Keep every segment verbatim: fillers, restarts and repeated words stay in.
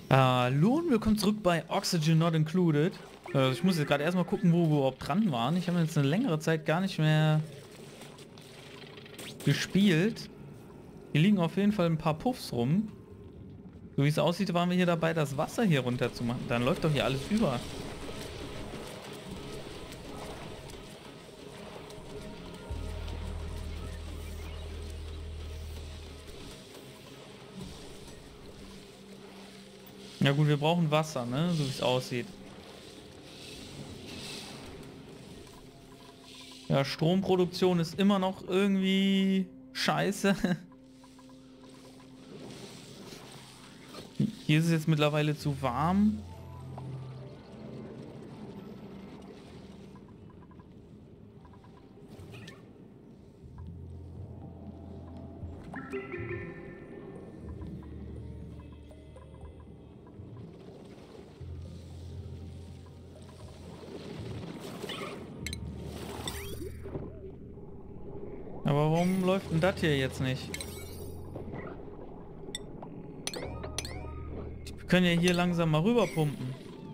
Hallo und willkommen zurück bei Oxygen Not Included. Äh, ich muss jetzt gerade erstmal gucken, wo wir überhaupt dran waren. Ich habe jetzt eine längere Zeit gar nicht mehr gespielt. Hier liegen auf jeden Fall ein paar Puffs rum. So wie es aussieht, waren wir hier dabei, das Wasser hier runter zu machen. Dann läuft doch hier alles über. Ja gut, wir brauchen Wasser, ne? So wie es aussieht. Ja, Stromproduktion ist immer noch irgendwie scheiße. Hier ist es jetzt mittlerweile zu warm. Aber warum läuft denn das hier jetzt nicht? Wir können ja hier langsam mal rüber pumpen.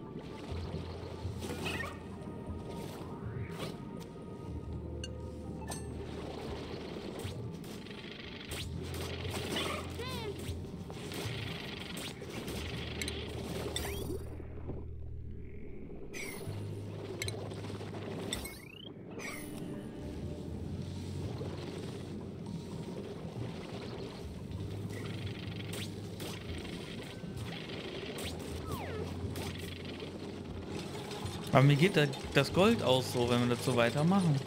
Aber mir geht da das Gold aus so, wenn wir das so weitermachen.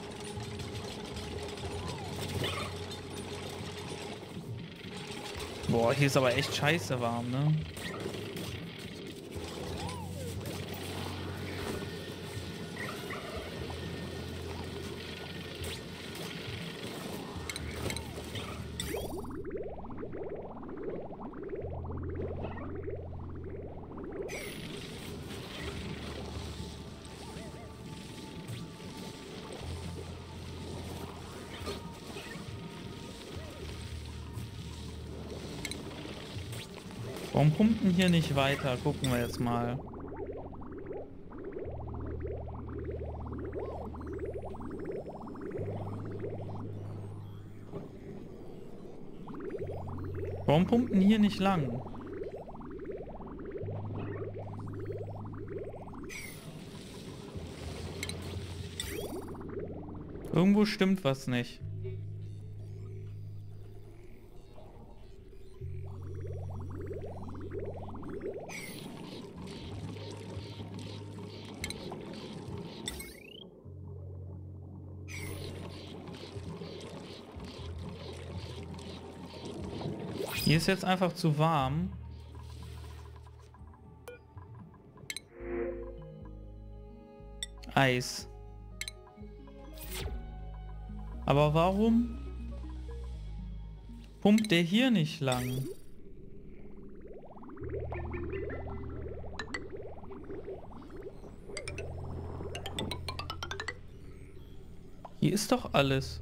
Boah, hier ist aber echt scheiße warm, ne? Warum pumpen hier nicht weiter? Gucken wir jetzt mal. Warum pumpen hier nicht lang? Irgendwo stimmt was nicht. Hier ist jetzt einfach zu warm. Eis. Aber warum pumpt der hier nicht lang? Hier ist doch alles.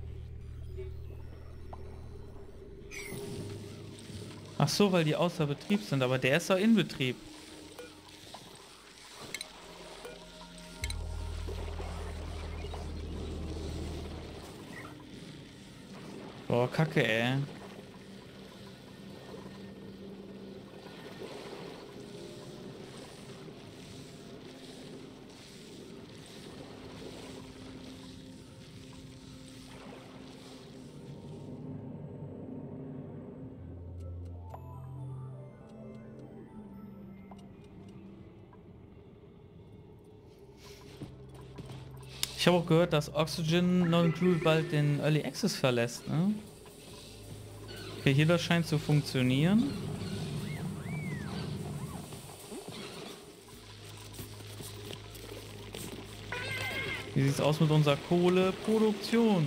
Ach so, weil die außer Betrieb sind, aber der ist doch in Betrieb. Boah, Kacke, ey. Ich habe auch gehört, dass Oxygen Not Included bald den Early Access verlässt, ne? Okay, hier das scheint zu funktionieren. Wie sieht es aus mit unserer Kohleproduktion?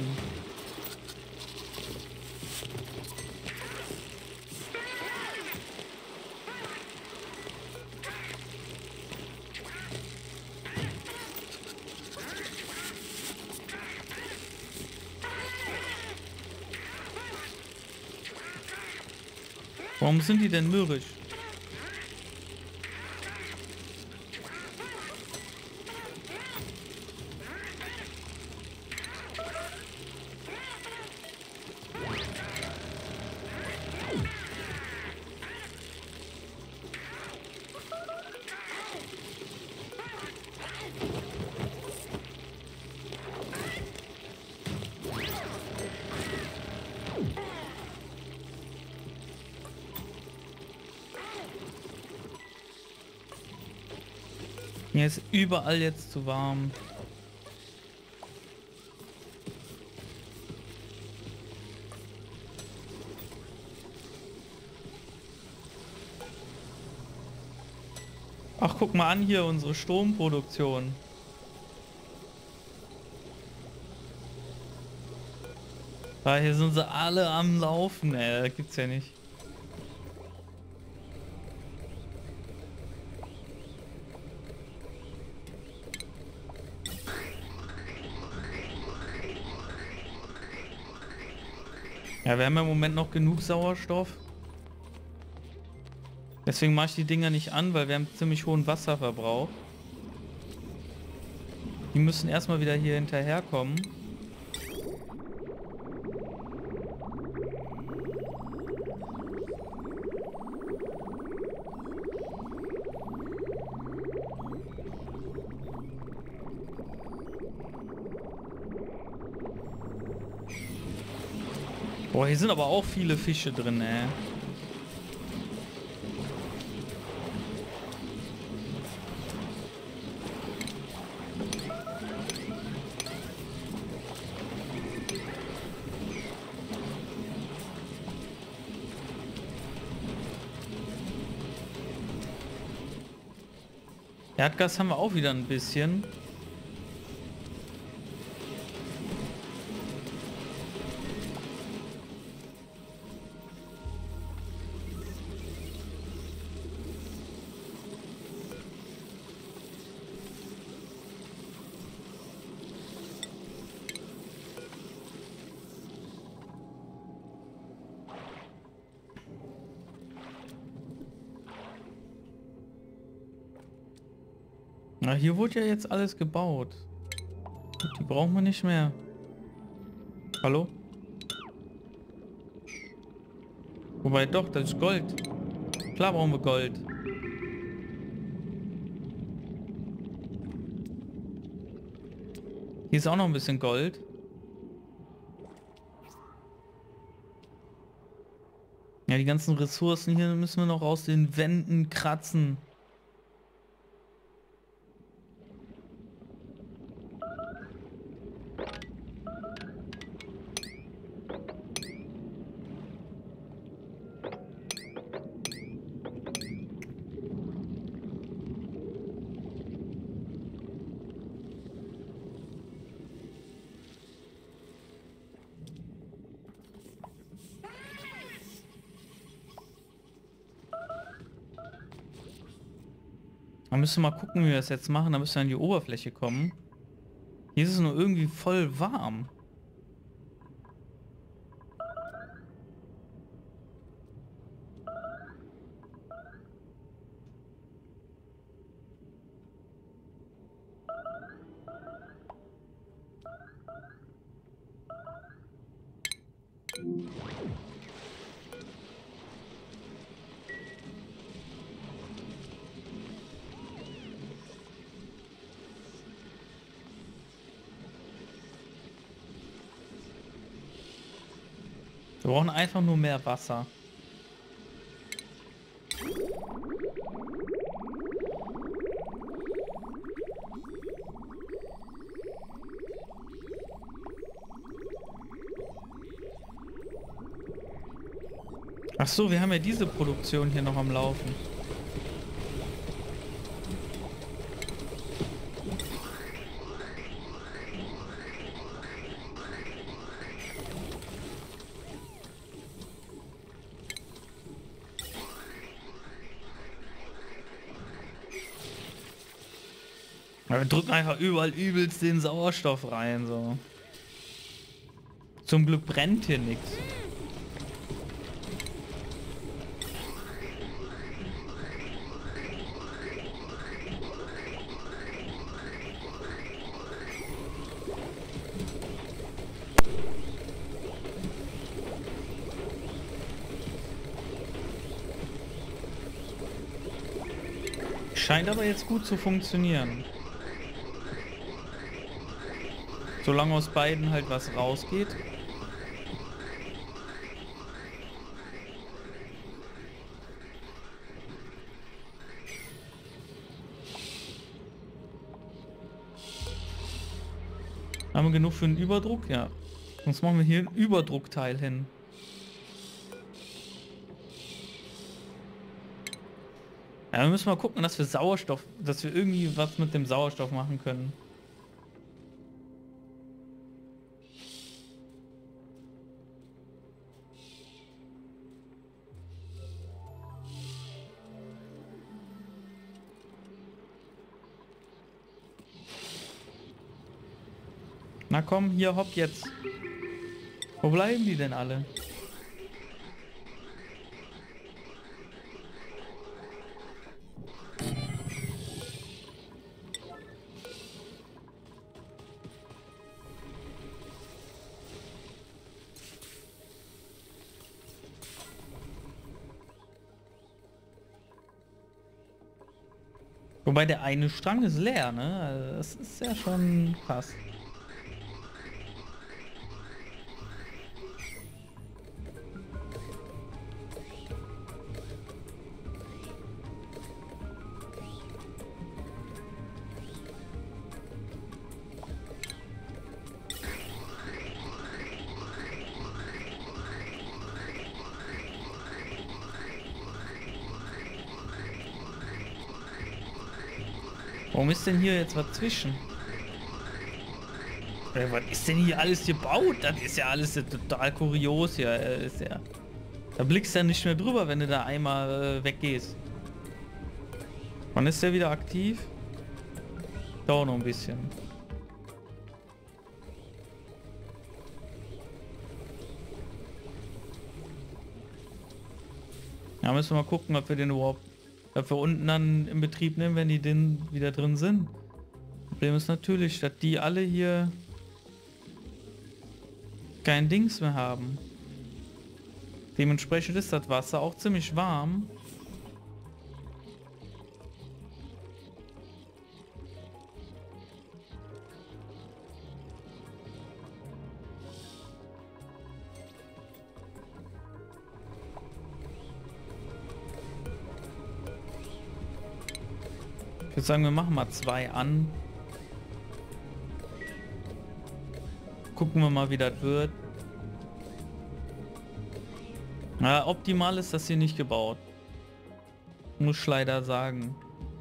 Warum sind die denn mürrisch? Mir ist überall jetzt zu warm. Ach, guck mal an hier, unsere Stromproduktion. Ah, hier sind sie alle am Laufen, ey. Das gibt's ja nicht. Ja, wir haben ja im Moment noch genug Sauerstoff. Deswegen mache ich die Dinger nicht an, weil wir haben ziemlich hohen Wasserverbrauch. Die müssen erstmal wieder hier hinterherkommen. Boah, hier sind aber auch viele Fische drin, ey. Erdgas haben wir auch wieder ein bisschen. Na, hier wurde ja jetzt alles gebaut. Die brauchen wir nicht mehr. Hallo? Wobei doch, das ist Gold. Klar brauchen wir Gold. Hier ist auch noch ein bisschen Gold. Ja, die ganzen Ressourcen hier müssen wir noch aus den Wänden kratzen. Da müssen wir mal gucken, wie wir das jetzt machen. Da müssen wir an die Oberfläche kommen. Hier ist es nur irgendwie voll warm. Wir brauchen einfach nur mehr Wasser. Ach so, wir haben ja diese Produktion hier noch am Laufen. Wir drücken einfach überall übelst den Sauerstoff rein, so. Zum Glück brennt hier nichts. Scheint aber jetzt gut zu funktionieren. Solange aus beiden halt was rausgeht. Haben wir genug für einen Überdruck? Ja. Sonst machen wir hier ein Überdruckteil hin. Ja, wir müssen mal gucken, dass wir Sauerstoff, dass wir irgendwie was mit dem Sauerstoff machen können. Na komm, hier, hopp jetzt. Wo bleiben die denn alle? Wobei der eine Strang ist leer, ne? Also das ist ja schon krass. Warum ist denn hier jetzt was zwischen? Äh, was ist denn hier alles gebaut? Das ist ja alles ja total kurios hier. Äh, ist ja, da blickst du ja nicht mehr drüber, wenn du da einmal äh, weggehst. Wann ist der wieder aktiv? Dauert noch ein bisschen. Ja, müssen wir mal gucken, ob wir den überhaupt für unten dann in Betrieb nehmen, wenn die denn wieder drin sind. Problem ist natürlich, dass die alle hier kein Dings mehr haben. Dementsprechend ist das Wasser auch ziemlich warm. Ich würde sagen, wir machen mal zwei an. Gucken wir mal, wie das wird. Na, optimal ist das hier nicht gebaut. Muss ich leider sagen.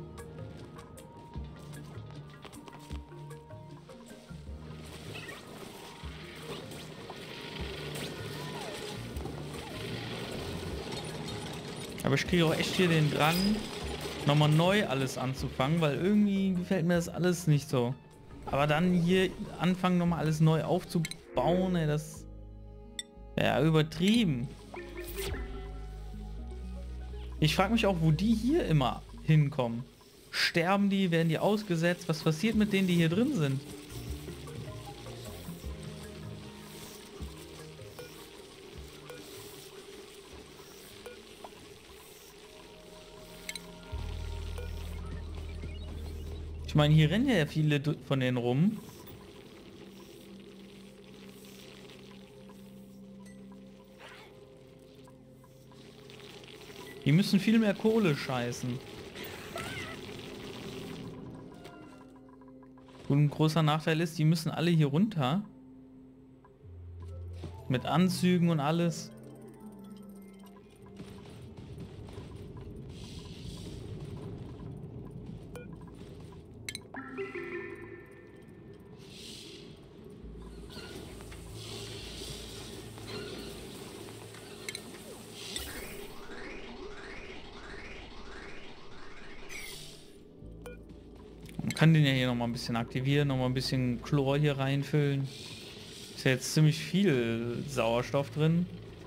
Aber ich kriege auch echt hier den Drang, nochmal neu alles anzufangen, weil irgendwie gefällt mir das alles nicht so. Aber dann hier anfangen, nochmal alles neu aufzubauen, ey, das ja übertrieben. Ich frage mich auch, wo die hier immer hinkommen. Sterben die, werden die ausgesetzt? Was passiert mit denen, die hier drin sind? Ich meine, hier rennen ja viele von denen rum. Die müssen viel mehr Kohle scheißen. Und ein großer Nachteil ist, die müssen alle hier runter. Mit Anzügen und alles. Man kann den ja hier noch mal ein bisschen aktivieren, noch mal ein bisschen Chlor hier reinfüllen. Ist ja jetzt ziemlich viel Sauerstoff drin.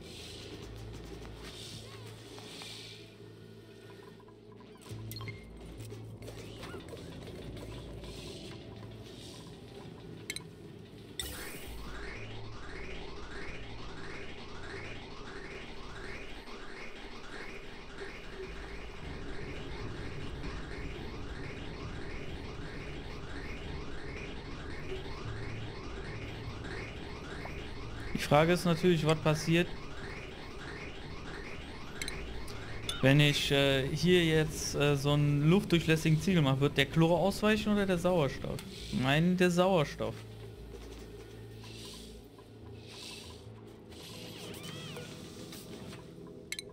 Die Frage ist natürlich, was passiert, wenn ich äh, hier jetzt äh, so einen luftdurchlässigen Ziegel mache. Wird der Chlor ausweichen oder der Sauerstoff? Ich meine, der Sauerstoff.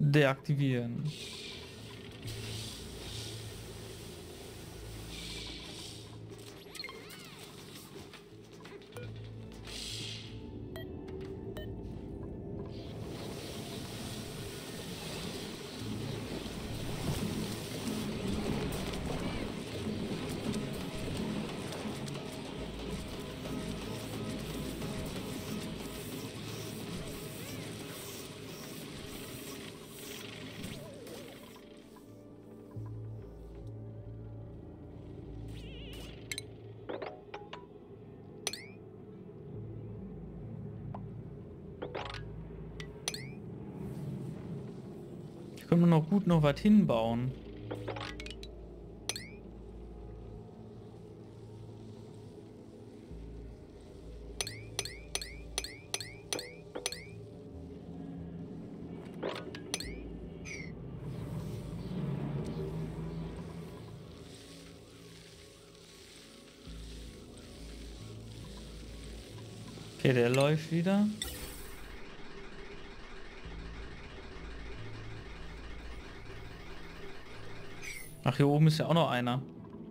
deaktivieren. Können wir noch gut noch was hinbauen. Okay, der läuft wieder. Ach, hier oben ist ja auch noch einer.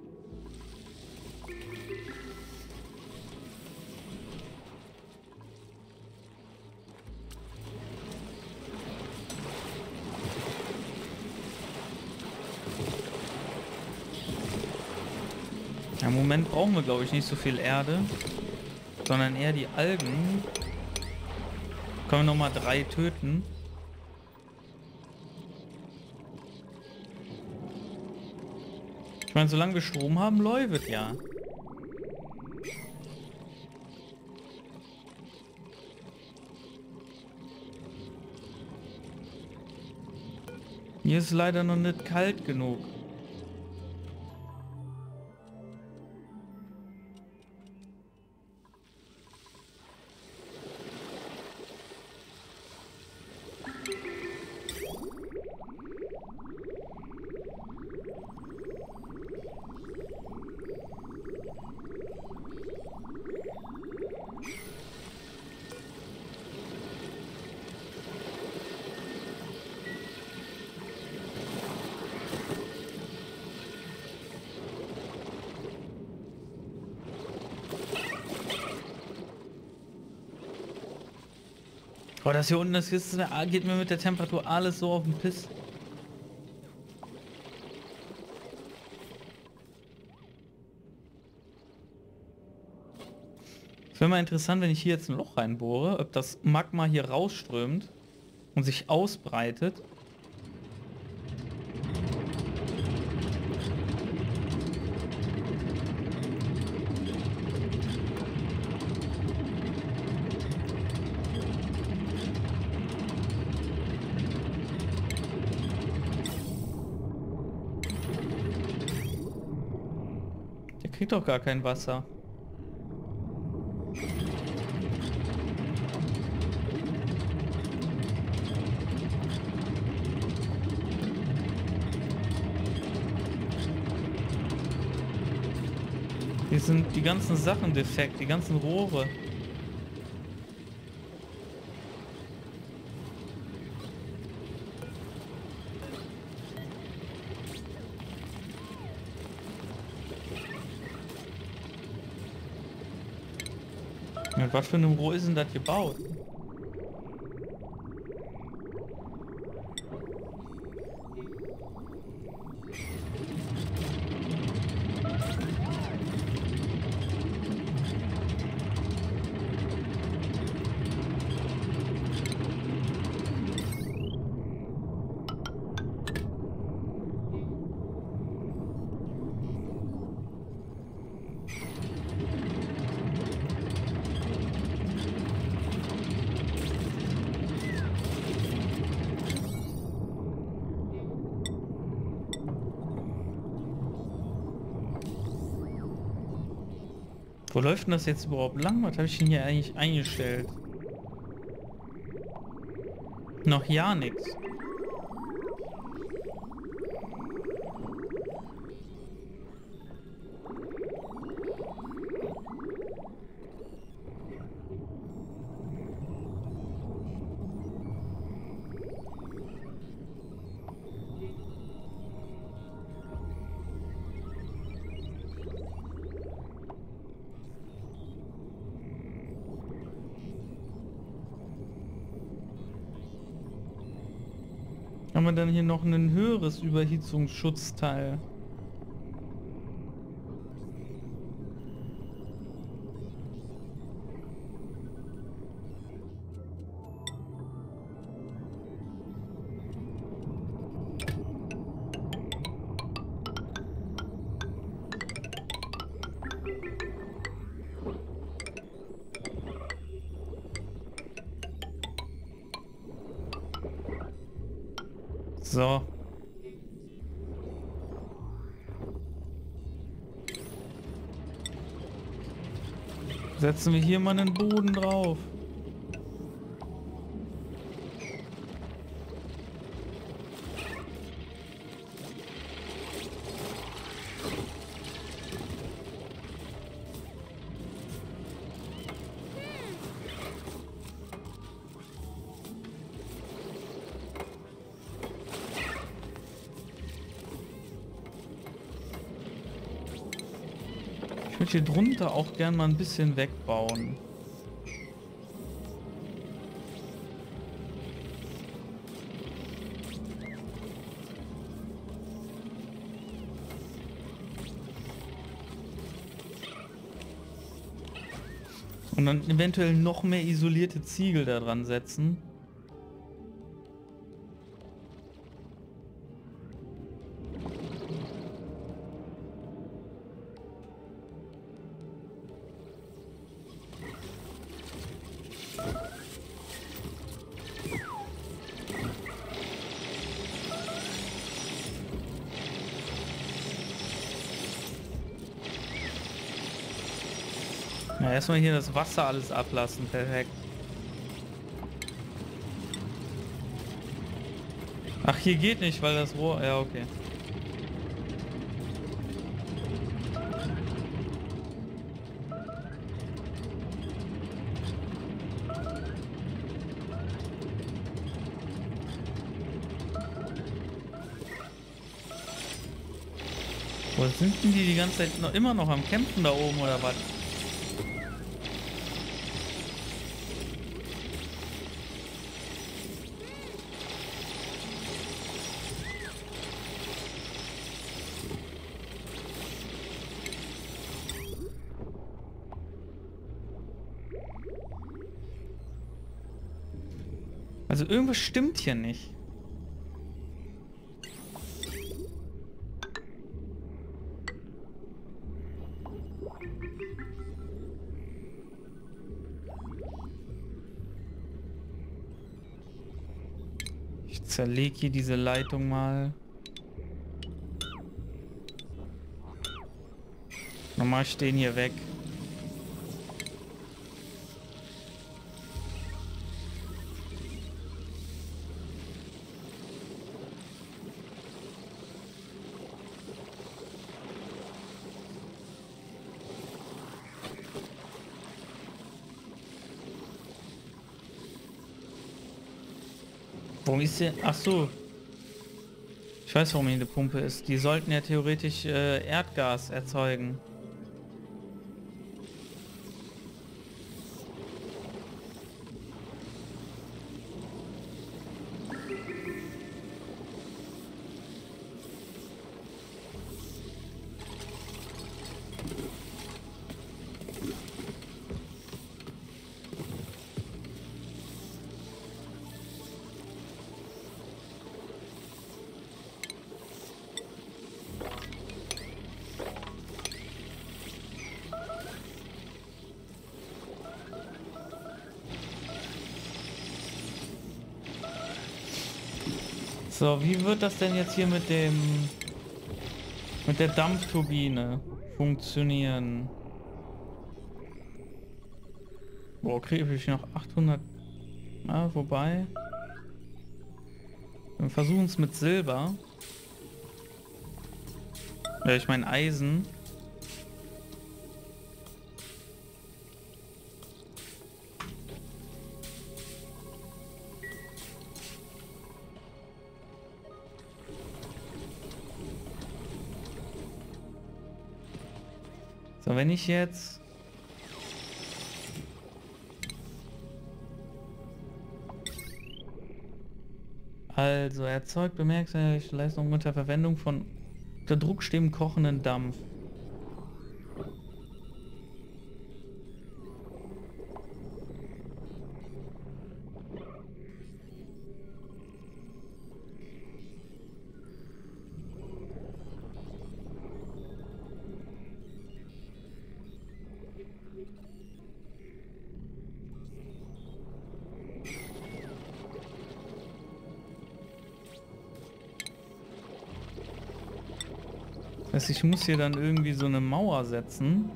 Ja, im Moment brauchen wir, glaube ich, nicht so viel Erde, sondern eher die Algen. Können wir noch mal drei töten. Ich meine, solange wir Strom haben, läuft ja. Hier ist leider noch nicht kalt genug. Boah, das hier unten, das ist, geht mir mit der Temperatur alles so auf den Piss. Es wäre mal interessant, wenn ich hier jetzt ein Loch reinbohre, ob das Magma hier rausströmt und sich ausbreitet. Kriegt doch gar kein Wasser. Hier sind die ganzen Sachen defekt, die ganzen Rohre. Mit was für einem Rohr ist denn das gebaut? Wo läuft denn das jetzt überhaupt lang? Was habe ich denn hier eigentlich eingestellt? Noch ja nichts. Haben wir dann hier noch ein höheres Überhitzungsschutzteil? So. Setzen wir hier mal einen Boden drauf. Ich würde hier drunter auch gern mal ein bisschen wegbauen. Und dann eventuell noch mehr isolierte Ziegel da dran setzen. Ja, erstmal hier das Wasser alles ablassen, perfekt. Ach, hier geht nicht, weil das Rohr... Ja, okay. Wo sind denn die die ganze Zeit noch immer noch am Kämpfen da oben oder was? Also irgendwas stimmt hier nicht. Ich zerlege hier diese Leitung mal. Normal stehen hier weg. Warum ist der? Ach so. Ich weiß, warum hier eine Pumpe ist. Die sollten ja theoretisch äh, Erdgas erzeugen. So, wie wird das denn jetzt hier mit dem mit der Dampfturbine funktionieren? Boah, kriege ich noch achthundert. Ah, wobei. Wir versuchen es mit Silber. Ja, ich meine Eisen. So, wenn ich jetzt Also, erzeugt bemerkenswerte Leistung unter Verwendung von unter Druck stehenden kochenden Dampf. Das heißt, ich muss hier dann irgendwie so eine Mauer setzen.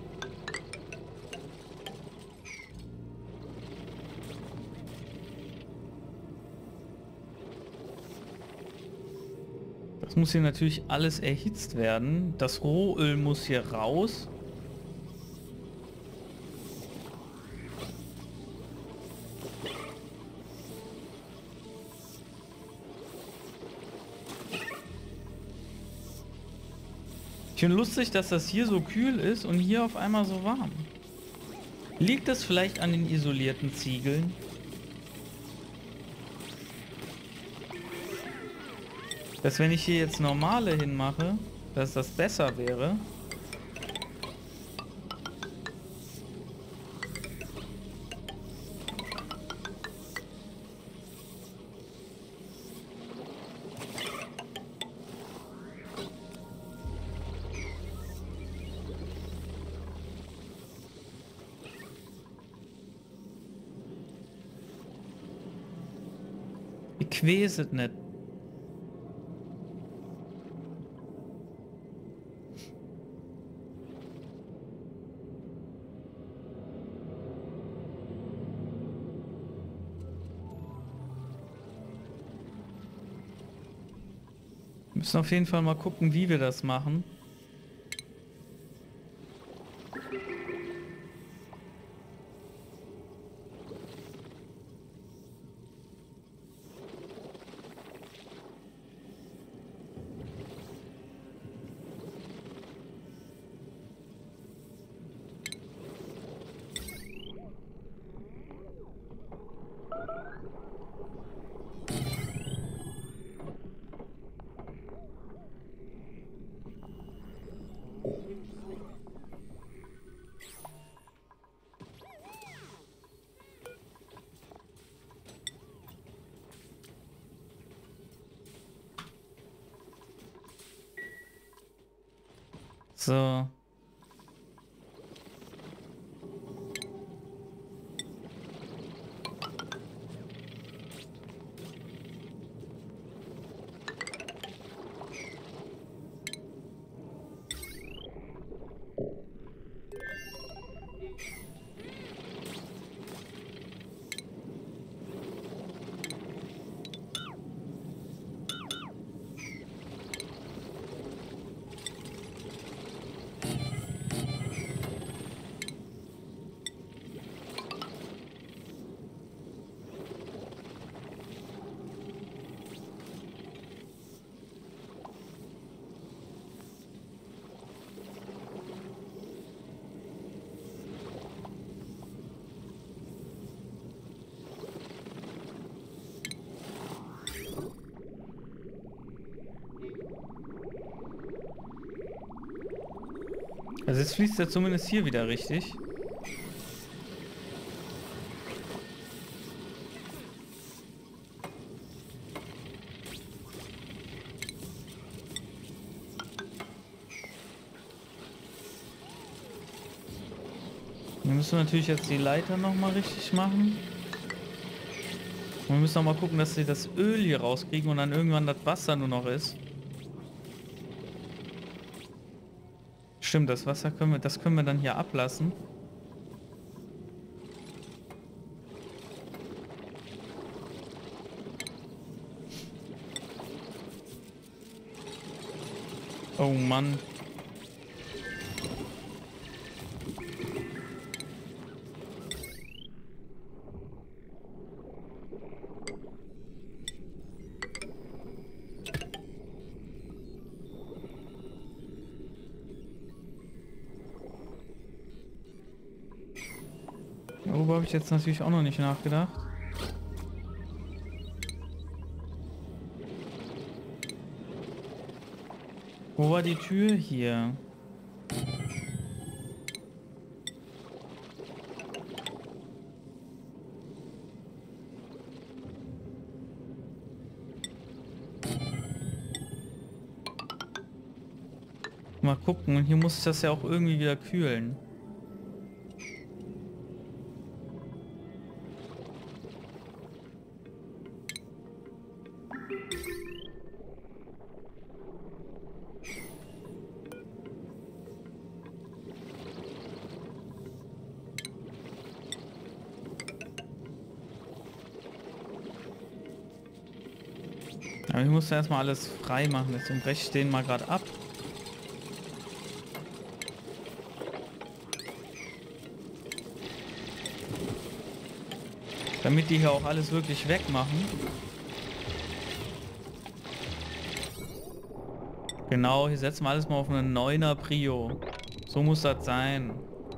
Das muss hier natürlich alles erhitzt werden. Das Rohöl muss hier raus. Ich finde lustig, dass das hier so kühl ist und hier auf einmal so warm. Liegt das vielleicht an den isolierten Ziegeln? Dass wenn ich hier jetzt normale hinmache, dass das besser wäre. Ich weiß es nicht. Wir müssen auf jeden Fall mal gucken, wie wir das machen. So. Also jetzt fließt er zumindest hier wieder richtig. Wir müssen natürlich jetzt die Leiter nochmal richtig machen. Und wir müssen auch mal gucken, dass sie das Öl hier rauskriegen und dann irgendwann das Wasser nur noch ist. Stimmt, das Wasser können wir, das können wir dann hier ablassen. Oh Mann. Darüber habe ich jetzt natürlich auch noch nicht nachgedacht. Wo war die Tür hier? Mal gucken, und hier muss ich das ja auch irgendwie wieder kühlen. Aber ich muss erstmal alles frei machen, deswegen breche ich den mal gerade ab. Damit die hier auch alles wirklich wegmachen. Genau, hier setzen wir alles mal auf einen neuner Prio. So muss das sein.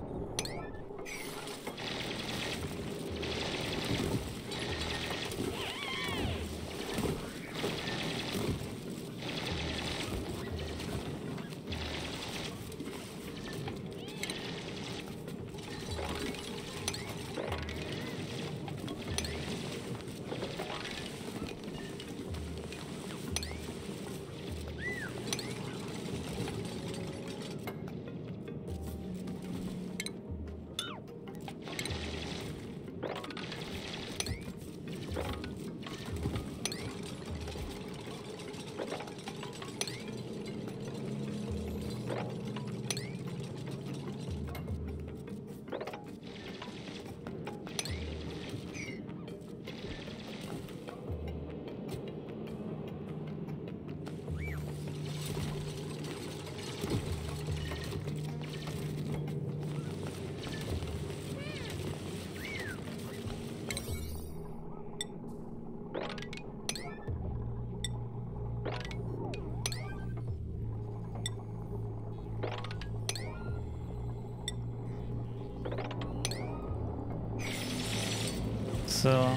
So.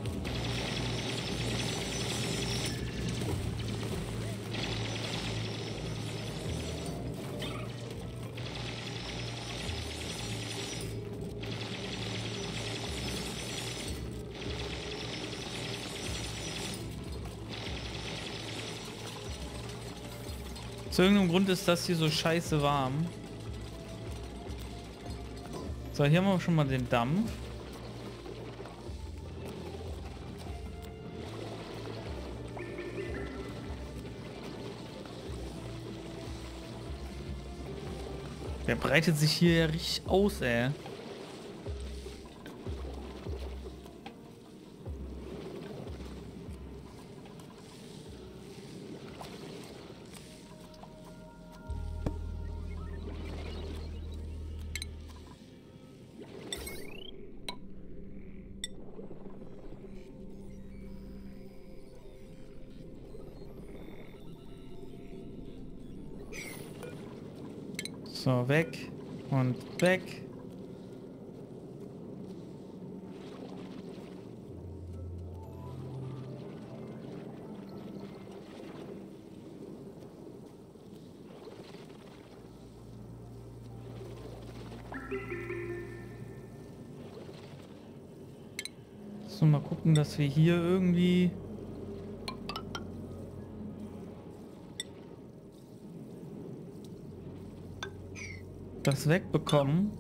Aus irgendeinem Grund ist das hier so scheiße warm. So, hier haben wir schon mal den Dampf. Der breitet sich hier ja richtig aus, ey. So, weg und weg. So, mal gucken, dass wir hier irgendwie das wegbekommen.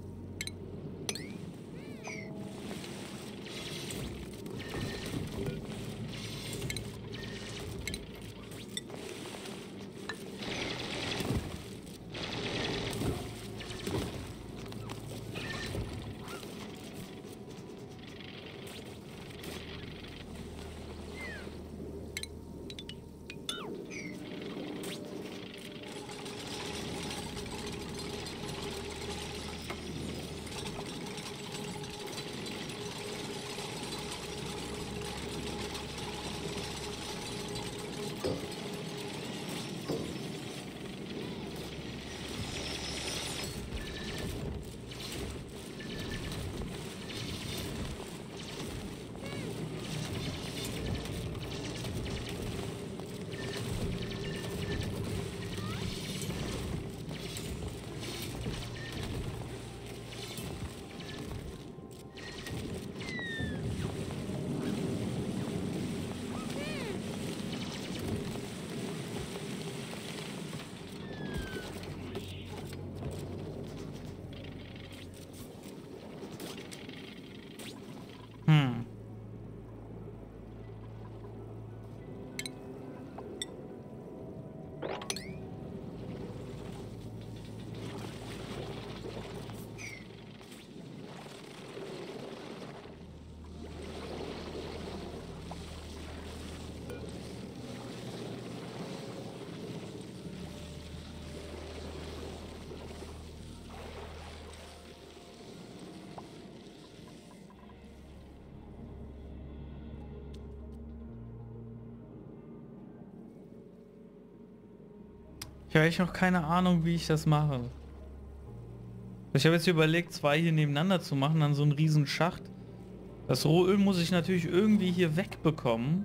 Ich habe echt noch keine Ahnung, wie ich das mache. Ich habe jetzt überlegt, zwei hier nebeneinander zu machen, dann so einen riesen Schacht. Das Rohöl muss ich natürlich irgendwie hier wegbekommen.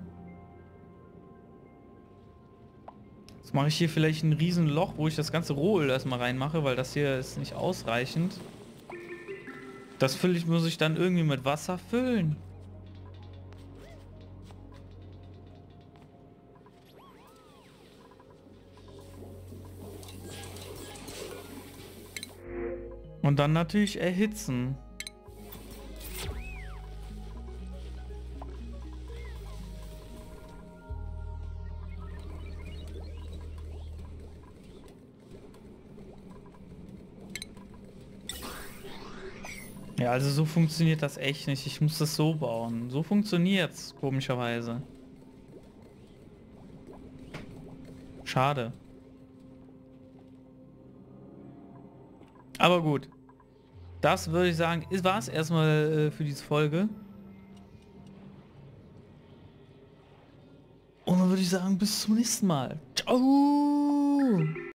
Jetzt mache ich hier vielleicht ein riesen Loch, wo ich das ganze Rohöl erstmal reinmache, weil das hier ist nicht ausreichend. Das fülle ich, muss ich dann irgendwie mit Wasser füllen. Und dann natürlich erhitzen. Ja, also so funktioniert das echt nicht. Ich muss das so bauen. So funktioniert's, komischerweise. Schade. Aber gut. Das würde ich sagen, war es erstmal äh, für diese Folge. Und dann würde ich sagen, bis zum nächsten Mal. Ciao!